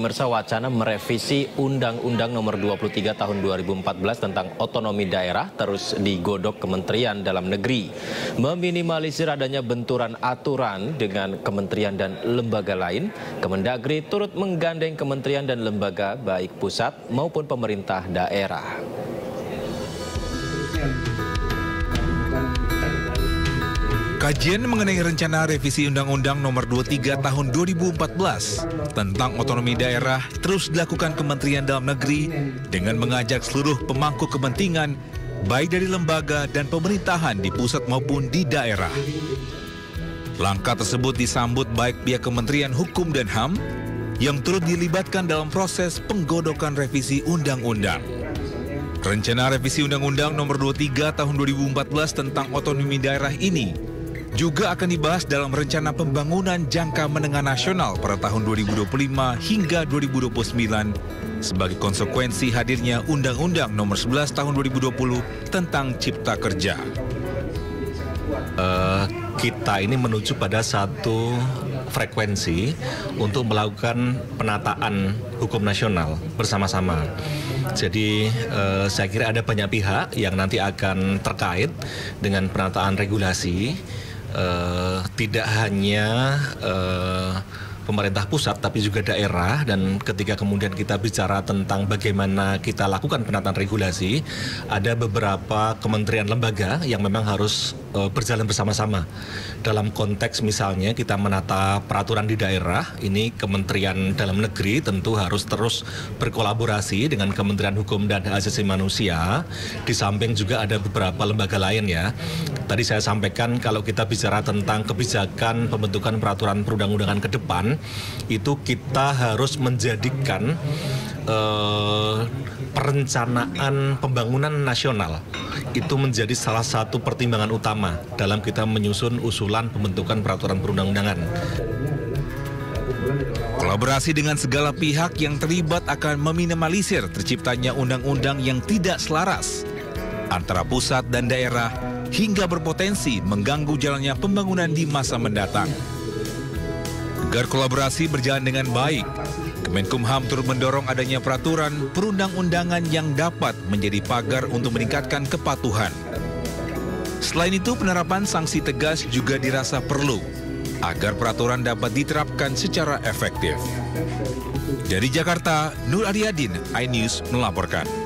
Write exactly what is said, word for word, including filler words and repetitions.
Pemirsa, wacana merevisi Undang-Undang Nomor dua puluh tiga Tahun dua ribu empat belas tentang otonomi daerah terus digodok Kementerian Dalam Negeri. Meminimalisir adanya benturan aturan dengan kementerian dan lembaga lain, Kemendagri turut menggandeng kementerian dan lembaga baik pusat maupun pemerintah daerah. Kajian mengenai rencana revisi Undang-Undang Nomor dua puluh tiga Tahun dua ribu empat belas tentang otonomi daerah terus dilakukan Kementerian Dalam Negeri dengan mengajak seluruh pemangku kepentingan baik dari lembaga dan pemerintahan di pusat maupun di daerah. Langkah tersebut disambut baik pihak Kementerian Hukum dan H A M yang turut dilibatkan dalam proses penggodokan revisi undang-undang. Rencana revisi Undang-Undang Nomor dua puluh tiga Tahun dua ribu empat belas tentang otonomi daerah ini juga akan dibahas dalam Rencana Pembangunan Jangka Menengah Nasional pada tahun dua ribu dua puluh lima hingga dua ribu dua puluh sembilan sebagai konsekuensi hadirnya Undang-Undang Nomor sebelas Tahun dua ribu dua puluh tentang Cipta Kerja. Uh, kita ini menuju pada satu frekuensi untuk melakukan penataan hukum nasional bersama-sama. Jadi uh, saya kira ada banyak pihak yang nanti akan terkait dengan penataan regulasi. Uh, tidak hanya uh, pemerintah pusat tapi juga daerah, dan ketika kemudian kita bicara tentang bagaimana kita lakukan penataan regulasi, ada beberapa kementerian lembaga yang memang harus uh, berjalan bersama-sama. Dalam konteks misalnya kita menata peraturan di daerah, ini Kementerian Dalam Negeri tentu harus terus berkolaborasi dengan Kementerian Hukum dan Hak Asasi Manusia. Di samping juga ada beberapa lembaga lain ya. Tadi saya sampaikan kalau kita bicara tentang kebijakan pembentukan peraturan perundang-undangan ke depan, itu kita harus menjadikan uh, perencanaan pembangunan nasional itu menjadi salah satu pertimbangan utama dalam kita menyusun usulan pembentukan peraturan perundang-undangan. Kolaborasi dengan segala pihak yang terlibat akan meminimalisir terciptanya undang-undang yang tidak selaras antara pusat dan daerah hingga berpotensi mengganggu jalannya pembangunan di masa mendatang. Agar kolaborasi berjalan dengan baik, Kemenkumham turut mendorong adanya peraturan perundang-undangan yang dapat menjadi pagar untuk meningkatkan kepatuhan. Selain itu, penerapan sanksi tegas juga dirasa perlu agar peraturan dapat diterapkan secara efektif. Dari Jakarta, Nur Aryadin, iNews melaporkan.